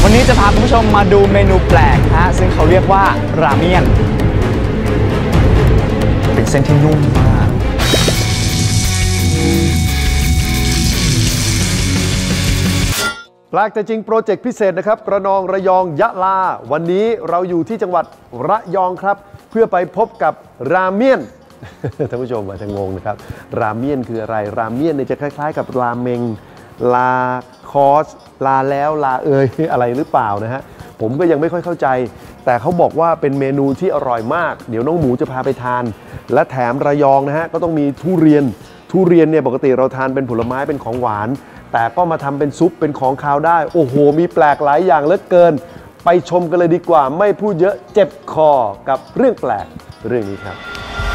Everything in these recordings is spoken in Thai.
วันนี้จะพาคุณผู้ชมมาดูเมนูแปลกฮะซึ่งเขาเรียกว่าราเมียนเป็นเส้นที่นุ่มมากแปลกแต่จริงโปรเจกต์พิเศษนะครับระนองระยองยะลาวันนี้เราอยู่ที่จังหวัดระยองครับเพื่อไปพบกับราเมียน ท่านผู้ชมอาจจะงงนะครับราเมียนคืออะไรราเมียนเนี่ยจะคล้ายๆกับราเมงลาคอสลาแล้วลาอะไรหรือเปล่านะฮะผมก็ยังไม่ค่อยเข้าใจแต่เขาบอกว่าเป็นเมนูที่อร่อยมากเดี๋ยวน้องหมูจะพาไปทานและแถมระยองนะฮะก็ต้องมีทุเรียนเนี่ยปกติเราทานเป็นผลไม้เป็นของหวานแต่ก็มาทำเป็นซุปเป็นของคาวได้โอ้โหมีแปลกหลายอย่างเหลือเกินไปชมกันเลยดีกว่าไม่พูดเยอะเจ็บคอกับเรื่องแปลกเรื่องนี้ครับ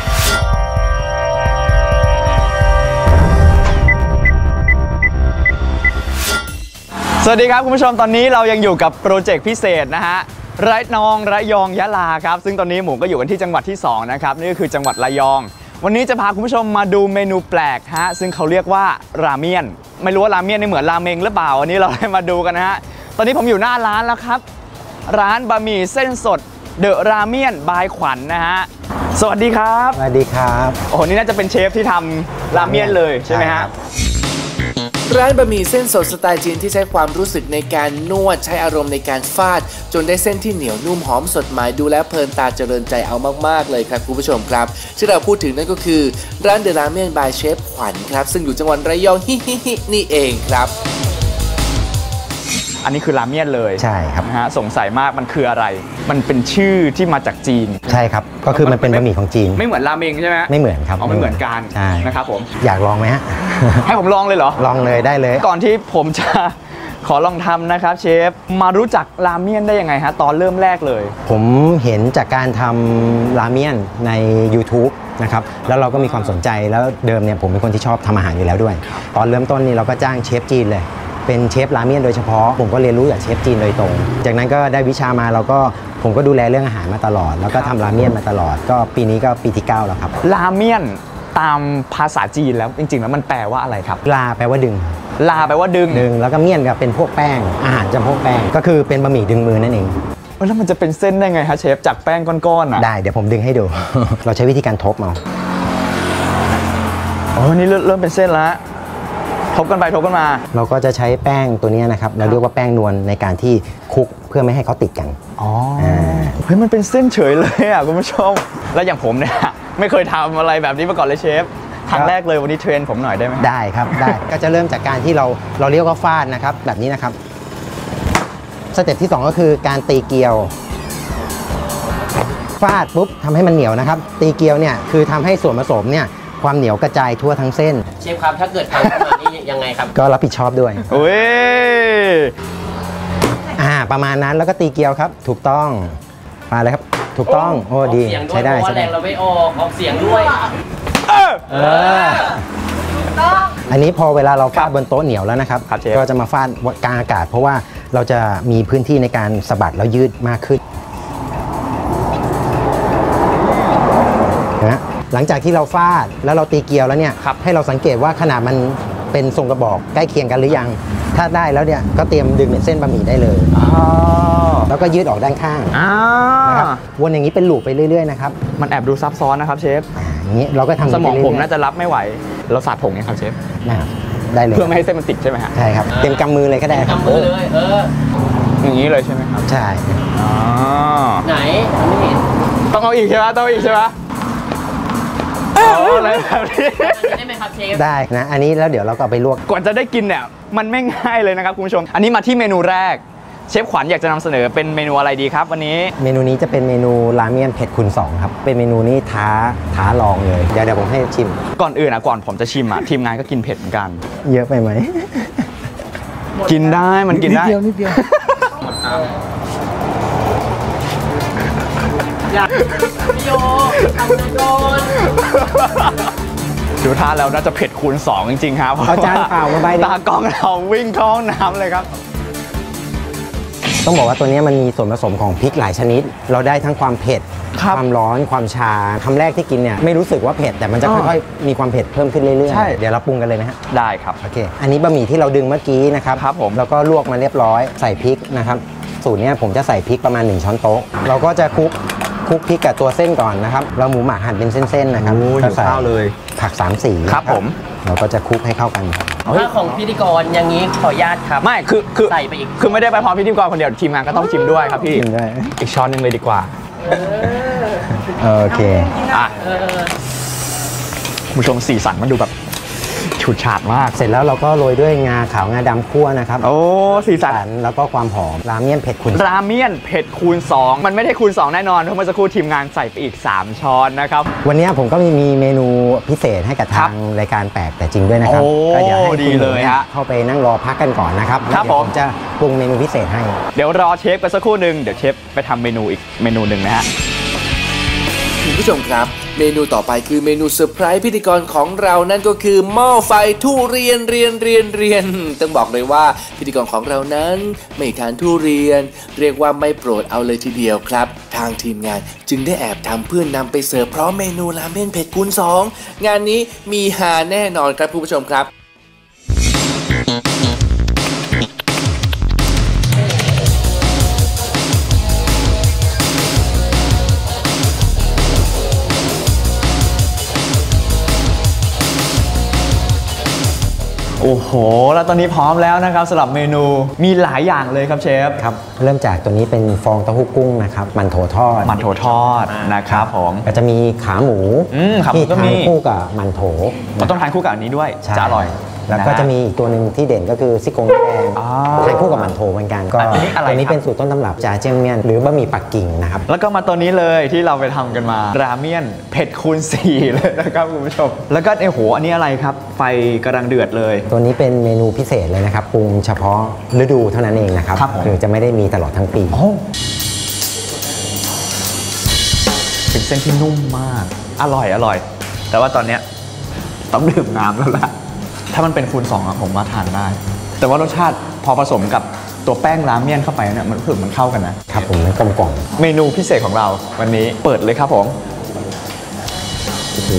สวัสดีครับคุณผู้ชมตอนนี้เรายังอยู่กับโปรเจกต์พิเศษนะฮะระนองระยองยะลาครับซึ่งตอนนี้หมูก็อยู่กันที่จังหวัดที่2นะครับนี่ก็คือจังหวัดระยองวันนี้จะพาคุณผู้ชมมาดูเมนูแปลกฮะซึ่งเขาเรียกว่าราเมียนไม่รู้ว่าราเมียนนี่เหมือนราเมงหรือเปล่าวันนี้เราได้มาดูกันนะฮะตอนนี้ผมอยู่หน้าร้านแล้วครับร้านบะหมี่เส้นสดเดอะราเมียนบายขวัญนะฮะสวัสดีครับสวัสดีครับโอ้โหนี่น่าจะเป็นเชฟที่ทำราเมียนเลยใช่ไหมฮะร้านบะหมี่เส้นสดสไตล์จีนที่ใช้ความรู้สึกในการนวดใช้อารมณ์ในการฟาดจนได้เส้นที่เหนียวนุ่มหอมสดหมายดูแลเพลินตาเจริญใจเอามากๆเลยครับคุณผู้ชมครับที่เราพูดถึงนั่นก็คือร้านเดอะราเมียนบายเชฟขวัญครับซึ่งอยู่จังหวัดระยองนี่เองครับอันนี้คือราเมียนเลยใช่ครับนะฮะสงสัยมากมันคืออะไรมันเป็นชื่อที่มาจากจีนใช่ครับก็คือมันเป็นบะหมี่ของจีนไม่เหมือนราเมงใช่ไหมไม่เหมือนครับไม่เหมือนกันใช่นะครับผมอยากลองไหมฮะให้ผมลองเลยเหรอลองเลยได้เลยก่อนที่ผมจะขอลองทำนะครับเชฟมารู้จักราเมียนได้ยังไงฮะตอนเริ่มแรกเลยผมเห็นจากการทำราเมียนใน YouTube นะครับแล้วเราก็มีความสนใจแล้วเดิมเนี่ยผมเป็นคนที่ชอบทำอาหารอยู่แล้วด้วยตอนเริ่มต้นนี่เราก็จ้างเชฟจีนเลยเป็นเชฟราเมียนโดยเฉพาะผมก็เรียนรู้จากเชฟจีนโดยตรงจากนั้นก็ได้วิชามาผมก็ดูแลเรื่องอาหารมาตลอดแล้วก็ทำราเมียนมาตลอดก็ปีนี้ก็ปีที่9แล้วครับราเมียนตามภาษาจีนแล้วจริงๆแล้วมันแปลว่าอะไรครับลาแปลว่าดึงลาแปลว่าดึงแล้วก็เมียนก็เป็นพวกแป้งอาหารจำพวกแป้งก็คือเป็นบะหมี่ดึงมือนั่นเองแล้วมันจะเป็นเส้นได้ไงคะเชฟจากแป้งก้อนๆอ่ะได้เดี๋ยวผมดึงให้ดู เราใช้วิธีการทบเอานี่เริ่มเป็นเส้นแล้วทบกันไปทบกันมาเราก็จะใช้แป้งตัวนี้นะครับเราเรียกว่าแป้งนวลในการที่คลุกเพื่อไม่ให้เขาติดกันเฮ้ยมันเป็นเส้นเฉยเลยอ่ะคุณผู้ชมแล้วอย่างผมเนี่ยไม่เคยทำอะไรแบบนี้มาก่อนเลยเชฟครั้งแรกเลยวันนี้เทรนผมหน่อยได้ไหมได้ครับได้ ก็จะเริ่มจากการที่เราเรียกว่าฟาดนะครับแบบนี้นะครับสเต็ปที่2ก็คือการตีเกลียวฟาดปุ๊บทำให้มันเหนียวนะครับตีเกลียวเนี่ยคือทำให้ส่วนผสมเนี่ยความเหนียวกระจายทั่วทั้งเส้นเชฟครับถ้าเกิดทำขึ้นมานี่ยังไงครับก็รับผิดชอบด้วยเว้ยประมาณนั้นแล้วก็ตีเกลียวครับถูกต้องมาเลยครับถูกต้องโอ้ดีใช้ได้แรงเราไม่ออกเสียงด้วยอันนี้พอเวลาเราฟาดบนโต๊ะเหนียวแล้วนะครับก็จะมาฟาดกลางอากาศเพราะว่าเราจะมีพื้นที่ในการสะบัดแล้วยืดมากขึ้นนะหลังจากที่เราฟาดแล้วเราตีเกลียวแล้วเนี่ยให้เราสังเกตว่าขนาดมันเป็นทรงกระบอกใกล้เคียงกันหรือยังถ้าได้แล้วเนี่ยก็เตรียมดึงเส้นบะหมี่ได้เลยแล้วก็ยืดออกด้านข้างนะครับวนอย่างนี้เป็นลูปไปเรื่อยๆนะครับมันแอบดูซับซ้อนนะครับเชฟอย่างนี้เราก็ทำสมองผมน่าจะรับไม่ไหวเราสาดผงเนี่ยครับเชฟได้เลยเพื่อไม่ให้เส้นมันติดใช่ไหมครับใช่ครับเต็มกำมือเลยก็ได้ครับกำมือเลยอย่างนี้เลยใช่ไหมครับใช่ไหนไม่เห็นต้องเอาอีกใช่ไหมต้องอีกใช่ไหมอะไรแบบนี้ได้ไหมครับเชฟได้นะอันนี้แล้วเดี๋ยวเราก็ไปลวกก่อนจะได้กินเนี่ยมันไม่ง่ายเลยนะครับคุณผู้ชมอันนี้มาที่เมนูแรกเชฟขวัญอยากจะนำเสนอเป็นเมนูอะไรดีครับวันนี้เมนูนี้จะเป็นเมนูราเมียนเผ็ดคูณ2ครับเป็นเมนูนี้ท้าลองเลยเดี๋ยวผมให้ชิมก่อนอื่นก่อนผมจะชิมทีมงานก็กินเผ็ดเหมือนกันเยอะไปไหมกินได้มันกินได้นิดเดียวพี่โยทำโดนดูท่าแล้วน่าจะเผ็ดคูณ2จริงๆครับเอาจานเปล่ามาใบตากล้องเราวิ่งเข้าห้องน้ำเลยครับต้องบอกว่าตัวนี้มันมีส่วนผสมของพริกหลายชนิดเราได้ทั้งความเผ็ดความร้อนความชาคำแรกที่กินเนี่ยไม่รู้สึกว่าเผ็ดแต่มันจะค่อยๆมีความเผ็ดเพิ่มขึ้นเรื่อยๆเดี๋ยวเราปรุงกันเลยไหมฮะได้ครับโอเคอันนี้บะหมี่ที่เราดึงเมื่อกี้นะครับครับผมแล้วก็ลวกมาเรียบร้อยใส่พริกนะครับสูตรเนี้ยผมจะใส่พริกประมาณ1 ช้อนโต๊ะเราก็จะคลุกพริกกับตัวเส้นก่อนนะครับเราหมูหมักหั่นเป็นเส้นๆนะครับหิวข้าวเลยผัก3 สีครับผมเราก็จะคลุกให้เข้ากันถ้าของพิธีกรอย่างนี้ขออนุญาตครับไม่คือใส่ไปอีกคือไม่ได้ไปพร้อมพิธีกรคนเดียวทีมงานก็ต้องชิมด้วยครับพี่ชิมด้วยอีกช้อนหนึงเลยดีกว่าโอเคอ่ะคุณผู้ชมสีสันมันดูแบบฉูดฉาดมากเสร็จแล้วเราก็โรยด้วยงาขาวงาดำคั่วนะครับโอ้สีสันแล้วก็ความหอมราเมียนเผ็ดขุ่นราเมียนเผ็ดคูณ 2 มันไม่ได้คูณ 2 แน่นอนเพราะเมื่อสักครู่ทีมงานใส่ไปอีก 3 ช้อนนะครับวันนี้ผมก็มีเมนูพิเศษให้กับครัทาบงรายการแปลกแต่จริงด้วยนะครับโอ้ก็เดี๋ยวให้ดีคุณเลยฮะเข้าไปนั่งรอพักกันก่อนนะครับครับแล้วเดี๋ยวผมจะปรุงเมนูพิเศษให้เดี๋ยวรอเชฟไปสักครู่หนึ่งเดี๋ยวเชฟไปทำเมนูอีกเมนูหนึ่งนะฮะคุณผู้ชมครับ เมนูต่อไปคือเมนูเซอร์ไพรส์พิธีกรของเรานั่นก็คือหม้อไฟทุเรียนต้องบอกเลยว่าพิธีกรของเรานั้นไม่ทานทุเรียน เรียกว่าไม่โปรดเอาเลยทีเดียวครับ ทางทีมงานจึงได้แอบทำเพื่อนนำไปเสิร์ฟพร้อมเมนูราเมนเผ็ดคูณ 2 งานนี้มีฮาแน่นอนครับคุณผู้ชมครับโอ้โห แล้วตอนนี้พร้อมแล้วนะครับสำหรับเมนูมีหลายอย่างเลยครับเชฟครับเริ่มจากตัวนี้เป็นฟองเต้าหู้กุ้งนะครับมันโถทอดมันโถทอดนะครับผมก็จะมีขาหมูขาหมูที่ก็มีทานคู่กับมันโถมันต้องทานคู่กับอันนี้ด้วยใช่จะอร่อยแล้วก็นฮจะมีอีกตัวหนึ่งที่เด่นก็คือซี่โครงแดงอ๋อทานคู่กับมันโถเหมือนกันก็อันนี้อะไรตัวนี้ครับเป็นสูตรต้นตำรับจาเจี้ยงเมี่ยนหรือบะหมี่ปักกิ่งนะครับแล้วก็มาตัวนี้เลยที่เราไปทำกันมาราเมียนเผ็ดคูณ 4 เลยนะครับคุณผู้ชมแล้วก็โอ้โหอันนี้อะไรครับ ไฟกำลังเดือดเลยตัวนี้เป็นเมนูพิเศษเลยนะครับปรุงเฉพาะฤดูเท่านั้นเองนะครับครับผมคือจะไม่ได้มีตลอดทั้งปีโอ้เป็นเส้นที่นุ่มมากอร่อย แต่ว่าตอนเนี้ยต้องดื่มน้ำแล้วล่ะถ้ามันเป็นคูณ 2อะผมว่าทานได้ แต่ว่ารสชาติพอผสมกับตัวแป้งราเมียนเข้าไปเนี่ยมันรู้สึกมันเข้ากันนะครับผมมันกลมกล่อมเมนูพิเศษของเราวันนี้เปิดเลยครับผมโอ้โห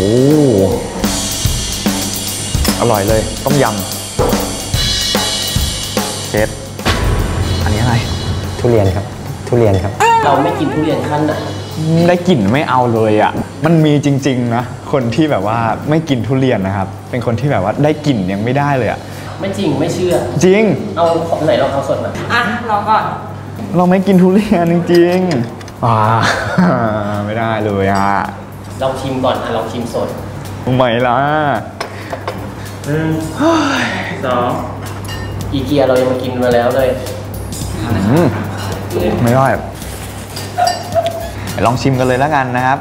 อร่อยเลยต้มยำเชฟอันนี้อะไรทุเรียนครับทุเรียนครับเราไม่กินทุเรียนขั้นไหนได้กลิ่นไม่เอาเลยอ่ะมันมีจริงๆนะคนที่แบบว่าไม่กินทุเรียนนะครับเป็นคนที่แบบว่าได้กลิ่นยังไม่ได้เลยอ่ะไม่จริงไม่เชื่อจริงเอาของไหนลองเอาสดมาอ่ะลองก่อนเราไม่กินทุเรียนจริงๆไม่ได้เลยอ่ะลองชิมก่อนอ่ะลองชิมสดทำไมล่ะอีเกียเรายังมากินมาแล้วเลยไม่ได้ลองชิมกันเลยแล้วกันนะครับ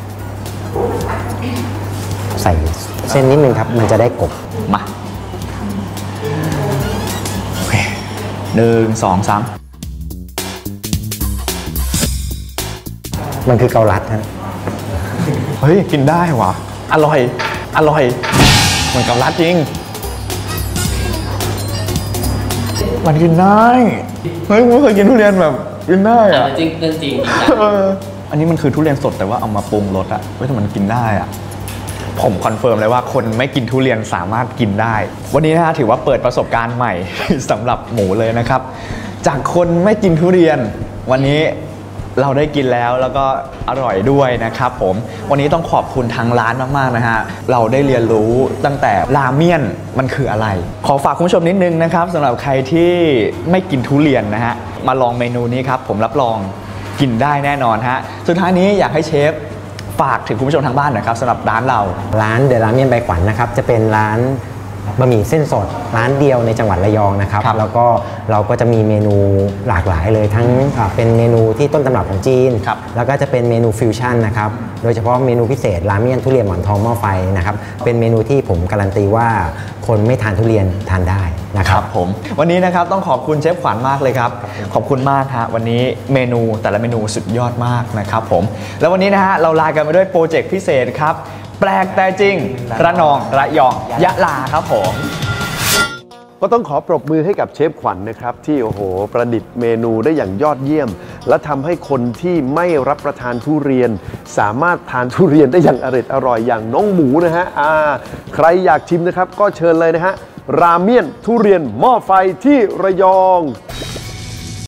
ใส่เส้นนิดนึงครับมันจะได้กรอบมาโอเค1 2 3 มันคือเกาลัดฮะเฮ้ยกินได้วะอร่อยเหมือนกับรัดจริงมันกินได้เฮ้ยผมไม่เคยกินทุเรียนแบบกินได้อ่ะอะจริงเรื่องจริงอันนี้มันคือทุเรียนสดแต่ว่าเอามาปรุงรสอะเว้ยแต่มันกินได้อะผมคอนเฟิร์มเลยว่าคนไม่กินทุเรียนสามารถกินได้ วันนี้นะฮะถือว่าเปิดประสบการณ์ใหม่ สำหรับหมูเลยนะครับ จากคนไม่กินทุเรียน วันนี้เราได้กินแล้วก็อร่อยด้วยนะครับผมวันนี้ต้องขอบคุณทางร้านมากๆนะฮะเราได้เรียนรู้ตั้งแต่ราเมียนมันคืออะไร ขอฝากคุณผู้ชมนิดนึงนะครับสำหรับใครที่ไม่กินทุเรียนนะฮะมาลองเมนูนี้ครับผมรับรองกินได้แน่นอนฮะสุดท้ายนี้อยากให้เชฟฝากถึงคุณผู้ชมทางบ้านหนะครับสำหรับร้านเราร้านเดอะราเมียนใบขวัญนะครับจะเป็นร้านบะหมี่เส้นสดร้านเดียวในจังหวัดระยองนะครับครับแล้วก็เราก็จะมีเมนูหลากหลายเลยทั้งเป็นเมนูที่ต้นตำรับของจีนครับแล้วก็จะเป็นเมนูฟิวชั่นนะครับโดยเฉพาะเมนูพิเศษราเมียนทุเรียนหมอนทองหม้อไฟนะครับเป็นเมนูที่ผมการันตีว่าคนไม่ทานทุเรียนทานได้นะคครัรับ บผมวันนี้นะครับต้องขอบคุณเชฟขวัญมากเลยครับขอบคุณมากฮะวันนี้เมนูแต่ละเมนูสุดยอดมากนะครับผมแล้ววันนี้นะฮะเราลากันไปด้วยโปรเจกต์พิเศษครับแปลกแต่จริงระนองระยองยะลาครับผมก็ต้องขอปรบมือให้กับเชฟขวัญนะครับที่โอ้โหประดิษฐ์เมนูได้อย่างยอดเยี่ยม และทำให้คนที่ไม่รับประทานทุเรียน สามารถทานทุเรียนได้อย่างอร่อยอย่างน้องหมูนะฮะใครอยากชิมนะครับก็เชิญเลยนะฮะราเมียนทุเรียนหม้อไฟที่ระยอง